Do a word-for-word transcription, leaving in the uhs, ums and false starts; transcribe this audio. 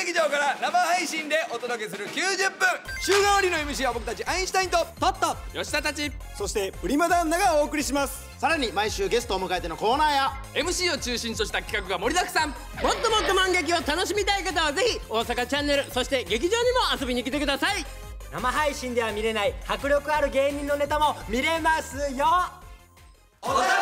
劇場から生配信でお届けするきゅうじゅっぷん。週替わりの エムシー は僕たちアインシュタインとトット吉田たち、 そしてプリマ旦那がお送りします。 さらに毎週ゲストを迎えてのコーナーやエムシー を中心とした企画が盛りだくさん。 もっともっと漫劇を楽しみたい方はぜひ大阪チャンネル、そして劇場にも遊びに来てください。 生配信では見れない迫力ある芸人のネタも見れますよ。 お楽